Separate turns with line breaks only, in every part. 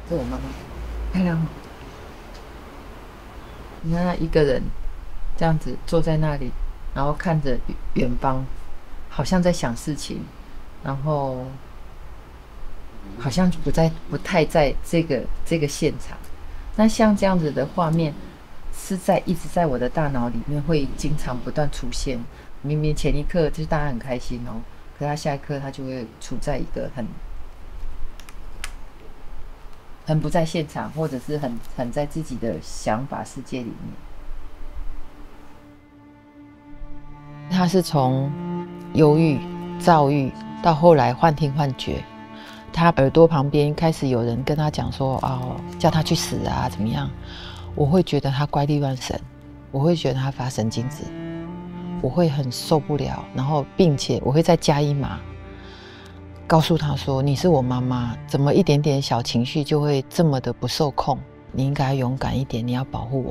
是我妈妈，漂亮吗？你看她一个人这样子坐在那里，然后看着远方，好像在想事情，然后好像不太在这个现场。那像这样子的画面，是一直在我的大脑里面会经常不断出现。明明前一刻就是大家很开心哦，可是他下一刻他就会处在一个很不在现场，或者是很在自己的想法世界里面。他是从忧郁、躁郁到后来幻听幻觉，他耳朵旁边开始有人跟他讲说：“哦，叫他去死啊，怎么样？”我会觉得他怪力乱神，我会觉得他发神经质，我会很受不了，然后并且我会再加一码，告诉他说：“你是我妈妈，怎么一点点小情绪就会这么的不受控？你应该勇敢一点，你要保护我。”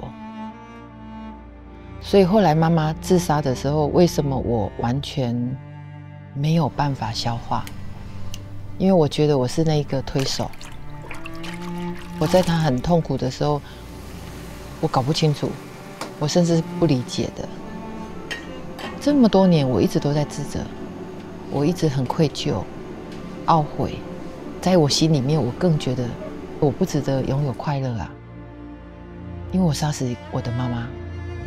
所以后来妈妈自杀的时候，为什么我完全没有办法消化？因为我觉得我是那个推手，我在她很痛苦的时候，我搞不清楚，我甚至是不理解的。这么多年，我一直都在自责，我一直很愧疚、懊悔，在我心里面，我更觉得我不值得拥有快乐啊，因为我杀死我的妈妈。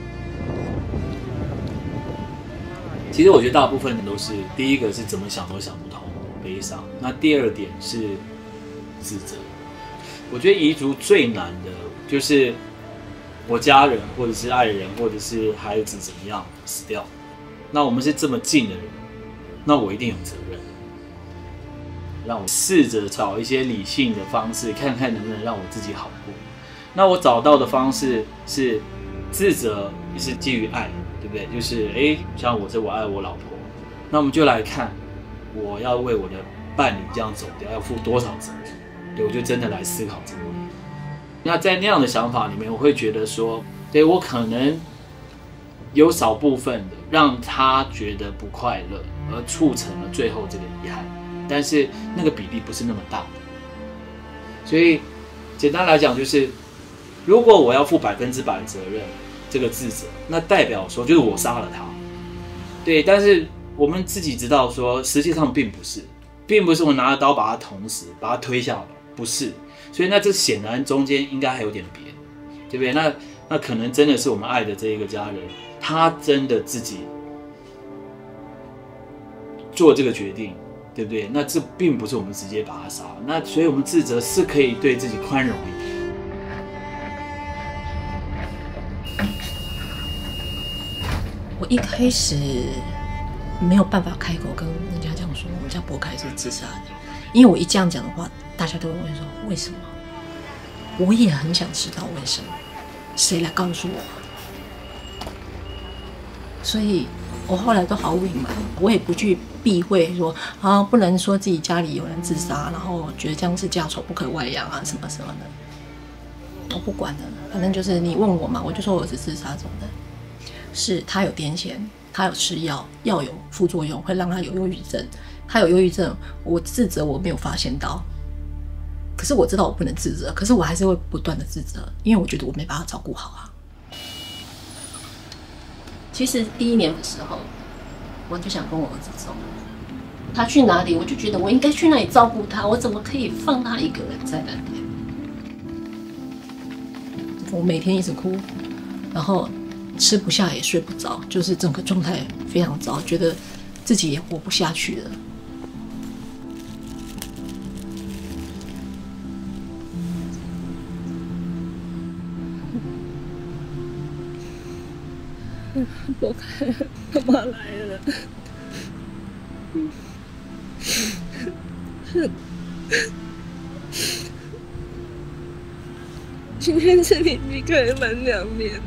其实我觉得大部分人都是，第一个是怎么想都想不通，悲伤。那第二点是自责。我觉得彝族最难的就是我家人或者是爱人或者是孩子怎么样死掉，那我们是这么近的人，那我一定有责任。让我试着找一些理性的方式，看看能不能让我自己好过。那我找到的方式是自责，也是基于爱。对不对？就是像我爱我老婆，那我们就来看，我要为我的伴侣这样走掉，要负多少责任？对，我就真的来思考这个问题。那在那样的想法里面，我会觉得说，对我可能有少部分的让他觉得不快乐，而促成了最后这个遗憾，但是那个比例不是那么大的。所以简单来讲，就是如果我要负100%的责任。这个自责，那代表说就是我杀了他，对。但是我们自己知道说，实际上并不是我拿着刀把他捅死，把他推下楼，不是。所以那这显然中间应该还有点别，对不对？那可能真的是我们爱的这一个家人，他真的自己做这个决定，对不对？那这并不是我们直接把他杀了。那所以我们自责是可以对自己宽容一点。
我一开始没有办法开口跟人家讲说我们家博凯是自杀的，因为我一这样讲的话，大家都会问说为什么？我也很想知道为什么，谁来告诉我？所以我后来都毫无隐瞒，我也不去避讳说啊，不能说自己家里有人自杀，然后觉得这样是家丑不可外扬啊，什么什么的，我不管了，反正就是你问我嘛，我就说我是自杀中的。是他有癫痫，他有吃药，药有副作用，会让他有忧郁症。他有忧郁症，我自责我没有发现到，可是我知道我不能自责，可是我还是会不断的自责，因为我觉得我没把他照顾好啊。其实第1年的时候，我就想跟我儿子走，他去哪里，我就觉得我应该去那里照顾他，我怎么可以放他一个人在那边？我每天一直哭，然后吃不下也睡不着，就是整个状态非常糟，觉得自己也活不下去了。
我看妈妈来了，今天是你离开满2年。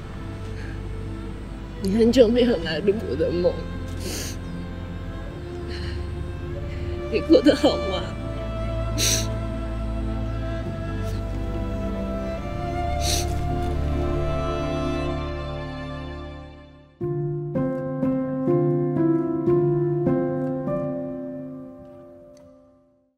你很久没有来入我的梦，你过得好吗？